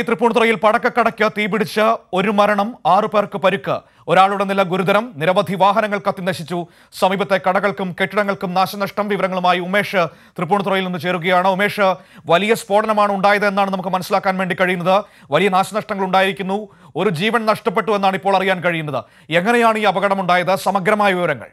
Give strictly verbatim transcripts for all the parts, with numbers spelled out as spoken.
തൃപ്പൂണിത്തുറയിൽ പടക്കക്കടയ്ക്ക് തീപിടിച്ച് ഒരു മരണം, ആറു പേർക്ക് പരിക്ക്. ഒരാളുടെ നില ഗുരുതരം. നിരവധി വാഹനങ്ങൾ കത്തിനശിച്ചു. സമീപത്തെ കടകൾക്കും കെട്ടിടങ്ങൾക്കും നാശനഷ്ടം. വിവരങ്ങളുമായി ഉമേഷ് തൃപ്പൂണിത്തുറയിൽ നിന്ന് ചേരുകയാണ്. ഉമേഷ്, വലിയ സ്ഫോടനമാണ് ഉണ്ടായത് എന്നാണ് നമുക്ക് മനസ്സിലാക്കാൻ വേണ്ടി കഴിയുന്നത്. വലിയ നാശനഷ്ടങ്ങൾ ഉണ്ടായിരിക്കുന്നു. ഒരു ജീവൻ നഷ്ടപ്പെട്ടു എന്നാണ് ഇപ്പോൾ അറിയാൻ കഴിയുന്നത്. എങ്ങനെയാണ് ഈ അപകടം ഉണ്ടായത്? സമഗ്രമായ വിവരങ്ങൾ.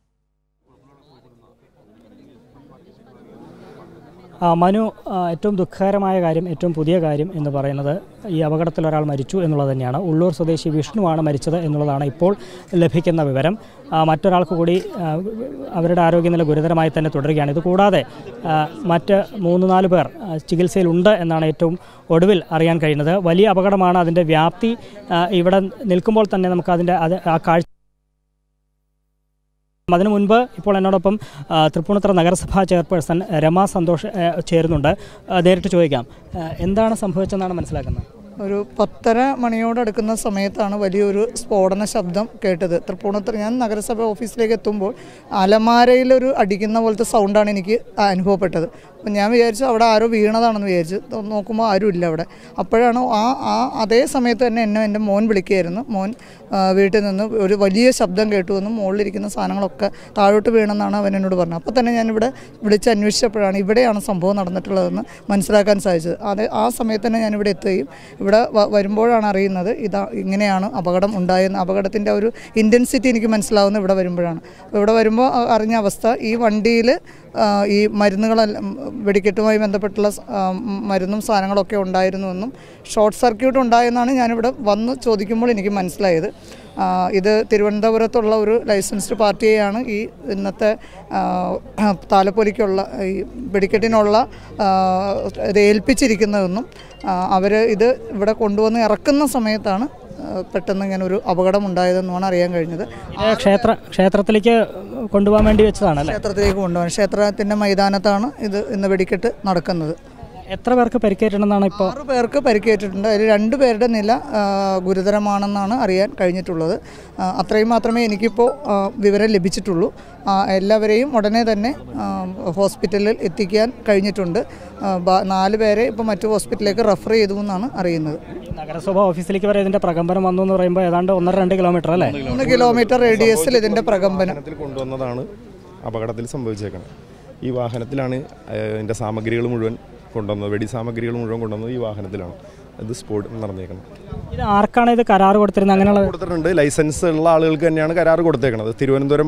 മനു, ഏറ്റവും ദുഃഖകരമായ കാര്യം, ഏറ്റവും പുതിയ കാര്യം എന്ന് പറയുന്നത് ഈ അപകടത്തിൽ ഒരാൾ മരിച്ചു എന്നുള്ളത് തന്നെയാണ്. ഉള്ളൂർ സ്വദേശി വിഷ്ണുവാണ് മരിച്ചത് എന്നുള്ളതാണ് ഇപ്പോൾ ലഭിക്കുന്ന വിവരം. മറ്റൊരാൾക്ക് കൂടി അവരുടെ ആരോഗ്യനില ഗുരുതരമായി തന്നെ തുടരുകയാണ്. ഇതുകൂടാതെ മറ്റ് മൂന്ന് നാല് പേർ ചികിത്സയിലുണ്ട് എന്നാണ് ഏറ്റവും ഒടുവിൽ അറിയാൻ കഴിയുന്നത്. വലിയ അപകടമാണ്. അതിൻ്റെ വ്യാപ്തി ഇവിടെ നിൽക്കുമ്പോൾ തന്നെ നമുക്ക് അതിൻ്റെ അത് ആ കാഴ്ച അതിനു മുൻപ് ഇപ്പോൾ എന്നോടൊപ്പം തൃപ്പൂണിത്തുറ നഗരസഭാ ചെയർപേഴ്സൺ രമ സന്തോഷ് ചേരുന്നുണ്ട്. നേരിട്ട് ചോദിക്കാം, എന്താണ് സംഭവിച്ചതെന്നാണ് മനസ്സിലാക്കുന്നത്? ഒരു പത്തര മണിയോടടുക്കുന്ന സമയത്താണ് വലിയൊരു സ്ഫോടന ശബ്ദം കേട്ടത്. തൃപ്പൂണിത്തുറ ഞാൻ നഗരസഭ ഓഫീസിലേക്ക് എത്തുമ്പോൾ അലമാരയിലൊരു അടിക്കുന്ന പോലത്തെ സൗണ്ടാണ് എനിക്ക് അനുഭവപ്പെട്ടത്. അപ്പം ഞാൻ വിചാരിച്ചു അവിടെ ആരോ വീണതാണെന്ന് വിചാരിച്ചു. നോക്കുമ്പോൾ ആരും ഇല്ല അവിടെ. അപ്പോഴാണ് ആ ആ അതേ സമയത്ത് തന്നെ എന്നെ എൻ്റെ മോൻ വിളിക്കുകയായിരുന്നു. മോൻ വീട്ടിൽ നിന്ന് ഒരു വലിയ ശബ്ദം കേട്ടു എന്നും മുകളിലിരിക്കുന്ന സാധനങ്ങളൊക്കെ താഴോട്ട് വീണെന്നാണ് അവൻ എന്നോട് പറഞ്ഞത്. അപ്പോൾ തന്നെ ഞാനിവിടെ വിളിച്ച് അന്വേഷിച്ചപ്പോഴാണ് ഇവിടെയാണ് സംഭവം നടന്നിട്ടുള്ളതെന്ന് മനസ്സിലാക്കാൻ സാധിച്ചത്. അത് ആ സമയത്ത് തന്നെ ഞാനിവിടെ എത്തുകയും ഇവിടെ വരുമ്പോഴാണ് അറിയുന്നത് ഇതാ ഇങ്ങനെയാണ് അപകടം ഉണ്ടായെന്ന്. അപകടത്തിൻ്റെ ഒരു ഇൻറ്റൻസിറ്റി എനിക്ക് മനസ്സിലാവുന്നത് ഇവിടെ വരുമ്പോഴാണ്. ഇവിടെ വരുമ്പോൾ അറിഞ്ഞ അവസ്ഥ, ഈ വണ്ടിയിൽ ഈ മരുന്നുകളെല്ലാം വെടിക്കെട്ടുമായി ബന്ധപ്പെട്ടുള്ള മരുന്നും സാധനങ്ങളൊക്കെ ഉണ്ടായിരുന്നുവെന്നും ഷോർട്ട് സർക്യൂട്ട് ഉണ്ടായെന്നാണ് ഞാനിവിടെ വന്ന് ചോദിക്കുമ്പോൾ എനിക്ക് മനസ്സിലായത്. ഇത് തിരുവനന്തപുരത്തുള്ള ഒരു ലൈസൻസ്ഡ് പാർട്ടിയെയാണ് ഈ ഇന്നത്തെ താലപ്പൊലിക്കുള്ള ഈ വെടിക്കെട്ടിനുള്ള ഇത് ഏൽപ്പിച്ചിരിക്കുന്നതെന്നും അവർ ഇത് ഇവിടെ കൊണ്ടുവന്ന് ഇറക്കുന്ന സമയത്താണ് പെട്ടെന്ന് ഇങ്ങനെ ഒരു അപകടം ഉണ്ടായതെന്നാണ് അറിയാൻ കഴിഞ്ഞത്. ക്ഷേത്ര ക്ഷേത്രത്തിലേക്ക് കൊണ്ടുപോകാൻ വേണ്ടി വെച്ചതാണ്. ക്ഷേത്രത്തിലേക്ക് കൊണ്ടുപോകാൻ ക്ഷേത്രത്തിൻ്റെ മൈതാനത്താണ് ഇത് ഇന്ന് വെടിക്കെട്ട് നടക്കുന്നത്. എത്ര പേർക്ക് പരിക്കേറ്റിട്ടുണ്ടെന്നാണ് ഇപ്പോൾ? ആറ് പേർക്ക് പരിക്കേറ്റിട്ടുണ്ട്. അതിൽ രണ്ട് പേരുടെ നില ഗുരുതരമാണെന്നാണ് അറിയാൻ കഴിഞ്ഞിട്ടുള്ളത്. അത്രയും മാത്രമേ എനിക്കിപ്പോൾ വിവരം ലഭിച്ചിട്ടുള്ളൂ. എല്ലാവരെയും ഉടനെ തന്നെ ഹോസ്പിറ്റലിൽ എത്തിക്കാൻ കഴിഞ്ഞിട്ടുണ്ട്. നാല് പേരെ ഇപ്പോൾ മറ്റു ഹോസ്പിറ്റലിലേക്ക് റെഫർ ചെയ്തു എന്നാണ് അറിയുന്നത്. നഗരസഭ ഓഫീസിലേക്ക് വരെ ഇതിൻ്റെ പ്രകമ്പനം വന്നു എന്ന് പറയുമ്പോൾ ഏതാണ്ട് ഒന്നര രണ്ട് കിലോമീറ്റർ അല്ലേ? മൂന്ന് കിലോമീറ്റർ റേഡിയസിൽ ഇതിൻ്റെ പ്രകമ്പനം കൊണ്ടുവന്നതാണ് അപകടത്തിൽ സംഭവിച്ചേക്കുന്നത്. ഈ വാഹനത്തിലാണ് ഇതിൻ്റെ സാമഗ്രികൾ മുഴുവൻ കൊണ്ടുവന്നത്. വെടി സാമഗ്രികൾ മുഴുവൻ കൊണ്ടുവന്നത് ഈ വാഹനത്തിലാണ്. ഇത് സ്ഫോടനം നടന്നേക്കുന്നത്. ഇത് ആർക്കാണ് ഇത് കരാർ കൊടുത്തിരുന്നത്? അങ്ങനെയുള്ള കൊടുത്തിട്ടുണ്ട്. ലൈസൻസ് ഉള്ള ആളുകൾക്ക് തന്നെയാണ് കരാർ കൊടുത്തേക്കുന്നത്. തിരുവനന്തപുരം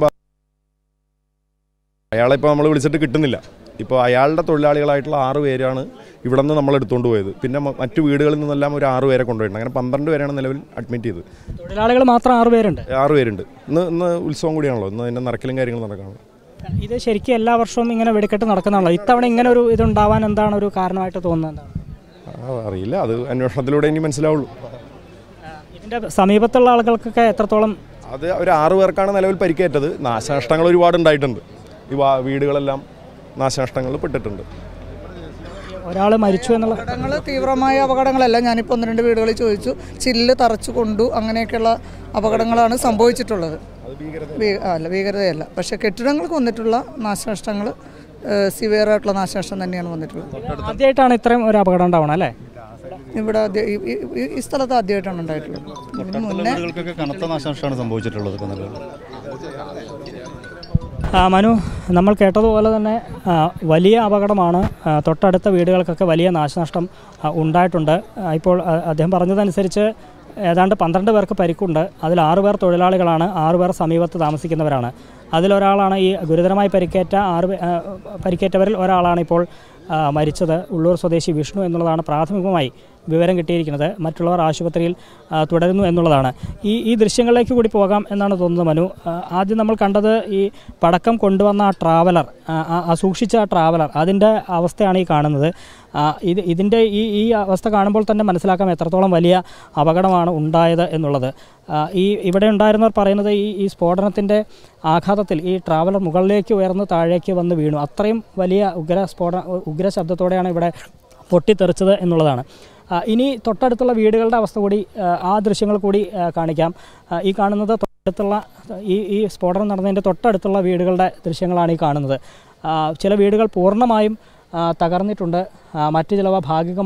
അയാളെ ഇപ്പോൾ നമ്മൾ വിളിച്ചിട്ട് കിട്ടുന്നില്ല. ഇപ്പോൾ അയാളുടെ തൊഴിലാളികളായിട്ടുള്ള ആറ് പേരാണ് ഇവിടെ നിന്ന് നമ്മൾ എടുത്തുകൊണ്ട് പോയത്. പിന്നെ മറ്റു വീടുകളിൽ നിന്നെല്ലാം ഒരു ആറ് പേരെ കൊണ്ടുപോയിട്ടുണ്ട്. അങ്ങനെ പന്ത്രണ്ട് പേരാണ് നിലവിൽ അഡ്മിറ്റ് ചെയ്തത്. തൊഴിലാളികൾ മാത്രം ആറ് പേരുണ്ട് ആറ് പേരുണ്ട് ഇന്ന് ഇന്ന് ഉത്സവം കൂടിയാണല്ലോ. ഇന്ന് അതിൻ്റെ നിറക്കലും കാര്യങ്ങളും നടക്കണം. ഇത് ശരിക്കും എല്ലാ വർഷവും ഇങ്ങനെ വെടിക്കെട്ട് നടക്കുന്നതാണല്ലോ. ഇത്തവണ ഇങ്ങനെ ഒരു ഇതുണ്ടാവാൻ എന്താണ് ഒരു കാരണമായിട്ട് തോന്നുന്നത്? അറിയില്ല, അത് അന്വേഷണത്തിലൂടെ ഇനി മനസ്സിലാവുള്ളൂ. ഇതിൻ്റെ സമീപത്തുള്ള ആളുകൾക്കൊക്കെ എത്രത്തോളം? അത് ഒരു ആറു പേർക്കാണ് നിലവിൽ പരിക്കേറ്റത്. നാശനഷ്ടങ്ങൾ ഒരുപാട് ഉണ്ടായിട്ടുണ്ട്. ഈ വീടുകളെല്ലാം നാശനഷ്ടങ്ങൾ പെട്ടിട്ടുണ്ട്. ഒരാൾ മരിച്ചു എന്നുള്ള അപകടങ്ങൾ തീവ്രമായ അപകടങ്ങളല്ല. ഞാനിപ്പോൾ ഒന്ന് രണ്ട് വീടുകളിൽ ചോദിച്ചു, ചില്ല് തറച്ചു കൊണ്ടു അങ്ങനെയൊക്കെയുള്ള അപകടങ്ങളാണ് സംഭവിച്ചിട്ടുള്ളത്. അല്ല, ഭീകരതയല്ല. പക്ഷേ കെട്ടിടങ്ങൾക്ക് വന്നിട്ടുള്ള നാശനഷ്ടങ്ങൾ സിവിയർ ആയിട്ടുള്ള നാശനഷ്ടം തന്നെയാണ് വന്നിട്ടുള്ളത്. ആദ്യമായിട്ടാണ് ഇത്രയും ഒരു അപകടം ഉണ്ടാവണം അല്ലേ? ഇവിടെ ഈ സ്ഥലത്ത് ആദ്യമായിട്ടാണ് ഉണ്ടായിട്ടുള്ളത്. ഇതിന് മുന്നേ കനത്ത നാശനഷ്ടമാണ് സംഭവിച്ചിട്ടുള്ളത്. മനു, നമ്മൾ കേട്ടതുപോലെ തന്നെ വലിയ അപകടമാണ്. തൊട്ടടുത്ത വീടുകൾക്കൊക്കെ വലിയ നാശനഷ്ടം ഉണ്ടായിട്ടുണ്ട്. ഇപ്പോൾ അദ്ദേഹം പറഞ്ഞതനുസരിച്ച് ഏതാണ്ട് പന്ത്രണ്ട് പേർക്ക് പരിക്കുണ്ട്. അതിൽ ആറു പേർ തൊഴിലാളികളാണ്, ആറു പേർ സമീപത്ത് താമസിക്കുന്നവരാണ്. അതിലൊരാളാണ് ഈ ഗുരുതരമായി പരിക്കേറ്റ ആറ് പരിക്കേറ്റവരിൽ ഒരാളാണ് ഇപ്പോൾ മരിച്ചത്. ഉള്ളൂർ സ്വദേശി വിഷ്ണു എന്നുള്ളതാണ് പ്രാഥമികമായി വിവരം കിട്ടിയിരിക്കുന്നത്. മറ്റുള്ളവർ ആശുപത്രിയിൽ തുടരുന്നു എന്നുള്ളതാണ്. ഈ ഈ ദൃശ്യങ്ങളിലേക്ക് കൂടി പോകാം എന്നാണ് തോന്നുന്നത് മനു. ആദ്യം നമ്മൾ കണ്ടത് ഈ പടക്കം കൊണ്ടുവന്ന ആ ട്രാവലർ, ആ സൂക്ഷിച്ച ആ ട്രാവലർ, അതിൻ്റെ അവസ്ഥയാണ് ഈ കാണുന്നത്. ഇത് ഇതിൻ്റെ ഈ ഈ അവസ്ഥ കാണുമ്പോൾ തന്നെ മനസ്സിലാക്കാം എത്രത്തോളം വലിയ അപകടമാണ് ഉണ്ടായത് എന്നുള്ളത്. ഈ ഇവിടെ ഉണ്ടായിരുന്നവർ പറയുന്നത് ഈ ഈ സ്ഫോടനത്തിൻ്റെ ആഘാതത്തിൽ ഈ ട്രാവലർ മുകളിലേക്ക് ഉയർന്ന് താഴേക്ക് വന്ന് വീണു. അത്രയും വലിയ ഉഗ്ര സ്ഫോടന ഉഗ്ര ശബ്ദത്തോടെയാണ് ഇവിടെ പൊട്ടിത്തെറിച്ചത് എന്നുള്ളതാണ്. ഇനി തൊട്ടടുത്തുള്ള വീടുകളുടെ അവസ്ഥ കൂടി, ആ ദൃശ്യങ്ങൾ കൂടി കാണിക്കാം. ഈ കാണുന്നത് തൊട്ടടുത്തുള്ള ഈ ഈ സ്ഫോടനം നടന്നതിൻ്റെ തൊട്ടടുത്തുള്ള വീടുകളുടെ ദൃശ്യങ്ങളാണ് ഈ കാണുന്നത്. ചില വീടുകൾ പൂർണ്ണമായും തകർന്നിട്ടുണ്ട്, മറ്റു ചിലവ ഭാഗികമായി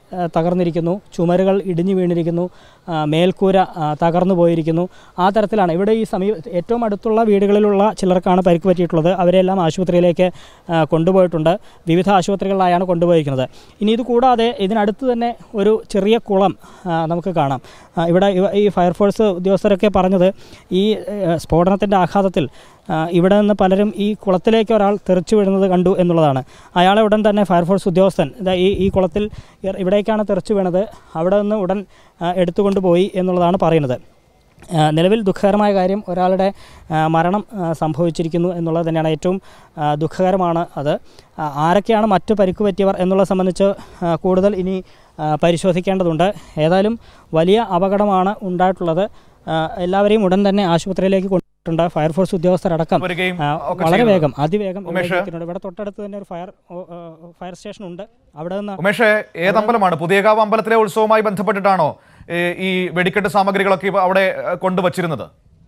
തകർന്നിരിക്കുന്നു, ചുമരുകൾ ഇടിഞ്ഞു വീണിരിക്കുന്നു, മേൽക്കൂര തകർന്നു പോയിരിക്കുന്നു. ആ തരത്തിലാണ് ഇവിടെ ഈ സമീപ ഏറ്റവും അടുത്തുള്ള വീടുകളിലുള്ള ചിലർക്കാണ് പരിക്ക് പറ്റിയിട്ടുള്ളത്. അവരെല്ലാം ആശുപത്രിയിലേക്ക് കൊണ്ടുപോയിട്ടുണ്ട്. വിവിധ ആശുപത്രികളിലായാണ് കൊണ്ടുപോയിരിക്കുന്നത്. ഇനി ഇത് കൂടാതെ ഇതിനടുത്ത് തന്നെ ഒരു ചെറിയ കുളം നമുക്ക് കാണാം. ഇവിടെ ഈ ഫയർഫോഴ്സ് ഉദ്യോഗസ്ഥരൊക്കെ പറഞ്ഞത് ഈ സ്ഫോടനത്തിൻ്റെ ആഘാതത്തിൽ ഇവിടെ നിന്ന് പലരും ഈ കുളത്തിലേക്ക് ഒരാൾ തെറിച്ചു വീഴുന്നത് കണ്ടു എന്നുള്ളതാണ്. അയാളെ ഉടൻ തന്നെ ഫയർഫോഴ്സ് ഉദ്യോഗസ്ഥൻ ഈ ഈ കുളത്തിൽ ഇവിടേക്കാണ് തെറിച്ചു വീണത്, അവിടെ നിന്ന് ഉടൻ എടുത്തുകൊണ്ടുപോയി എന്നുള്ളതാണ് പറയുന്നത്. നിലവിൽ ദുഃഖകരമായ കാര്യം ഒരാളുടെ മരണം സംഭവിച്ചിരിക്കുന്നു എന്നുള്ളത് തന്നെയാണ്. ഏറ്റവും ദുഃഖകരമാണ് അത്. ആരൊക്കെയാണ് മറ്റു പരിക്ക് പറ്റിയവർ എന്നുള്ളത് സംബന്ധിച്ച് കൂടുതൽ ഇനി പരിശോധിക്കേണ്ടതുണ്ട്. ഏതായാലും വലിയ അപകടമാണ് ഉണ്ടായിട്ടുള്ളത്. എല്ലാവരെയും ഉടൻ തന്നെ ആശുപത്രിയിലേക്ക് കൊണ്ടുപോയിട്ടുണ്ട്. ഫയർഫോഴ്സ് ഉദ്യോഗസ്ഥരടക്കം വളരെ വേഗം അതിവേഗം ഇവിടെ തൊട്ടടുത്ത് തന്നെ ഒരു ഫയർ ഫയർ സ്റ്റേഷൻ ഉണ്ട്. അവിടെ നിന്ന് ഉമേഷ്, ഏതമ്പലമാണ്? പുതിയകാവ് അമ്പലത്തിലെ ഉത്സവവുമായി ബന്ധപ്പെട്ടിട്ടാണോ ഈ വെടിക്കെട്ട് സാമഗ്രികളൊക്കെ അവിടെ കൊണ്ടുവച്ചിരുന്നത്?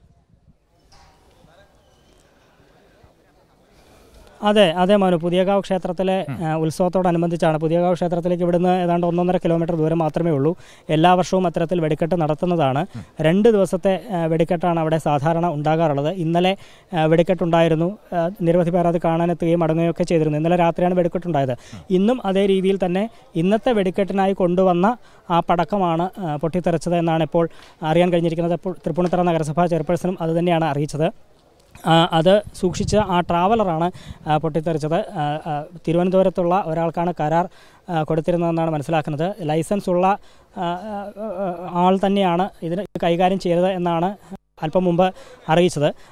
അതെ അതെ മനു, പുതിയകാവ് ക്ഷേത്രത്തിലെ ഉത്സവത്തോടനുബന്ധിച്ചാണ്. പുതിയകാവ് ക്ഷേത്രത്തിലേക്ക് ഇവിടുന്ന് ഏതാണ്ട് ഒന്നൊന്നര കിലോമീറ്റർ ദൂരം മാത്രമേ ഉള്ളൂ. എല്ലാ വർഷവും അത്തരത്തിൽ വെടിക്കെട്ട് നടത്തുന്നതാണ്. രണ്ട് ദിവസത്തെ വെടിക്കെട്ടാണ് അവിടെ സാധാരണ ഉണ്ടാകാറുള്ളത്. ഇന്നലെ വെടിക്കെട്ടുണ്ടായിരുന്നു. നിരവധി പേർ അത് കാണാനെത്തുകയും മടങ്ങുകയൊക്കെ ചെയ്തിരുന്നു. ഇന്നലെ രാത്രിയാണ് വെടിക്കെട്ടുണ്ടായത്. ഇന്നും അതേ രീതിയിൽ തന്നെ ഇന്നത്തെ വെടിക്കെട്ടിനായി കൊണ്ടുവന്ന ആ പടക്കമാണ് പൊട്ടിത്തെറിച്ചത് എന്നാണ് ഇപ്പോൾ അറിയാൻ കഴിഞ്ഞിരിക്കുന്നത്. ഇപ്പോൾ തൃപ്പൂണിത്തുറ നഗരസഭാ ചെയർപേഴ്സണും അതുതന്നെയാണ് അറിയിച്ചത്. അത് സൂക്ഷിച്ച ആ ട്രാവലറാണ് പൊട്ടിത്തെറിച്ചത്. തിരുവനന്തപുരത്തുള്ള ഒരാൾക്കാണ് കരാർ കൊടുത്തിരുന്നതെന്നാണ് മനസ്സിലാക്കുന്നത്. ലൈസൻസ് ഉള്ള ആൾ തന്നെയാണ് ഇതിന് കൈകാര്യം ചെയ്തത് എന്നാണ് അല്പം മുമ്പ് അറിയിച്ചത്.